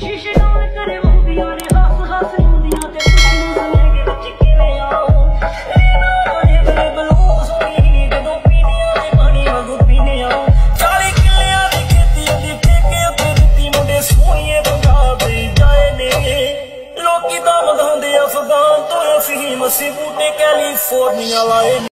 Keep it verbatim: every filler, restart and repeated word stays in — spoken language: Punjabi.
ਲੋਕੀ ਤਾਂ ਵਧਾਉਂਦੇ ਅਫਗਾਨ ਤੋਂ ਅਸੀਂ ਮਸੀਂ ਬੂਟੇ ਕੈਲੀਫੋਰਨੀਆ ਲਾਏ।